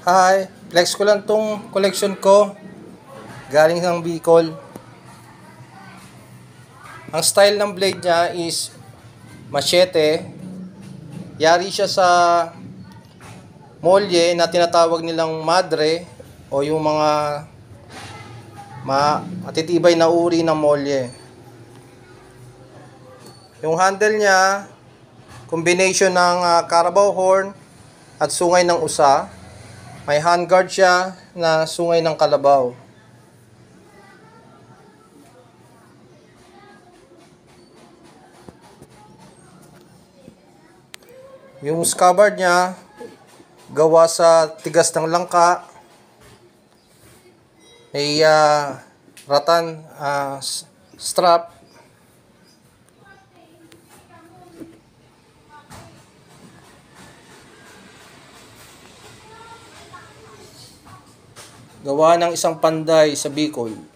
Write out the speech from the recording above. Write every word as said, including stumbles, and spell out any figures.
Hi, flex ko lang tong collection ko. Galing ng Bicol. Ang style ng blade niya is machete. Yari siya sa molye na tinatawag nilang madre o yung mga ma matitibay na uri ng molye. Yung handle niya, combination ng uh, Carabao horn at sungay ng usa. May handguard siya na sungay ng kalabaw. Yung scabbard niya, gawa sa tigas ng langka. May uh, ratan uh, strap. Gawa ng isang panday sa Bicol.